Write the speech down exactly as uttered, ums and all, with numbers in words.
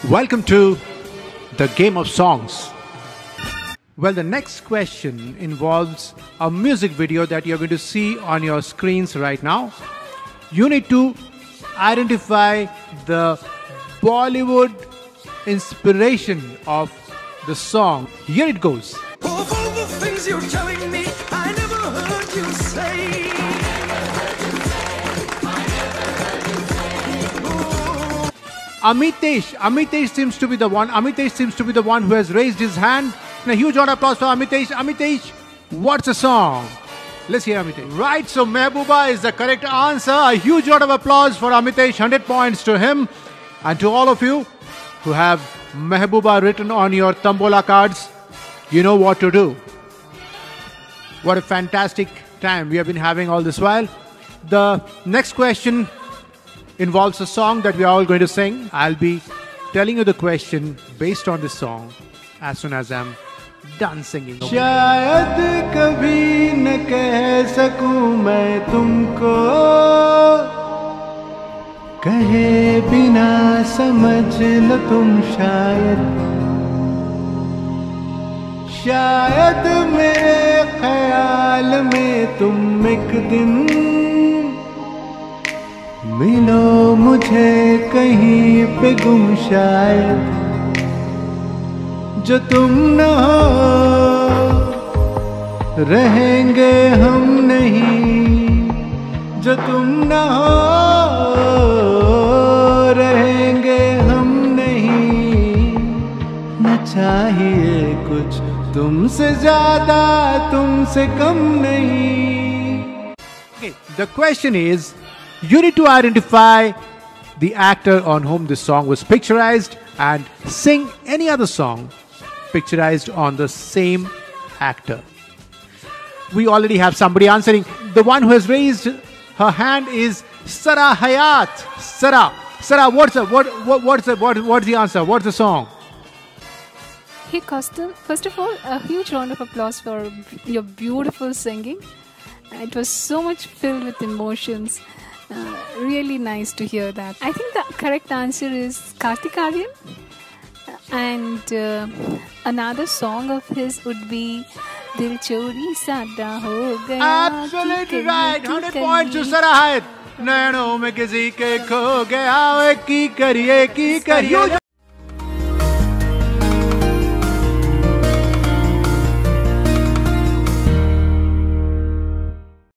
Welcome to the game of songs. Well, the next question involves a music video that you're going to see on your screens right now. You need to identify the Bollywood inspiration of the song. Here it goes. Of all the things you're telling me, I never heard you say. Amitesh. Amitesh seems to be the one. Amitesh seems to be the one who has raised his hand. And a huge round of applause for Amitesh. Amitesh, what's the song? Let's hear Amitesh. Right, so Mehbooba is the correct answer. A huge round of applause for Amitesh. one hundred points to him. And to all of you who have Mehbooba written on your Tambola cards, you know what to do. What a fantastic time we have been having all this while. The next question involves a song that we are all going to sing. I'll be telling you the question based on this song as soon as I'm done singing. शायद कभी न कह सकूं मैं तुमको, कहे बिना समझ लो तुम शायद, शायद मेरे ख्याल में तुम एक दिन मिलो मुझे कहीं पे गुम शायद, जो तुम न हो रहेंगे हम नहीं, जो तुम न हो रहेंगे हम नहीं, न चाहिए कुछ तुमसे ज्यादा तुमसे कम नहीं. Okay, the question is, you need to identify the actor on whom this song was picturized and sing any other song picturized on the same actor. We already have somebody answering. The one who has raised her hand is Sara Hayat. Sara, Sara, what's the what what what's the what what's the answer? What's the song? Hey Costa, first of all, a huge round of applause for your beautiful singing. It was so much filled with emotions. Uh, really nice to hear that. I think the correct answer is Kartik Aaryan. And uh, another song of his would be Dil Chori Sada Ho Gaya. Absolutely right. one hundred points to Sara Hayat. नैनों में किसी के खो गया, की करिए की करिए.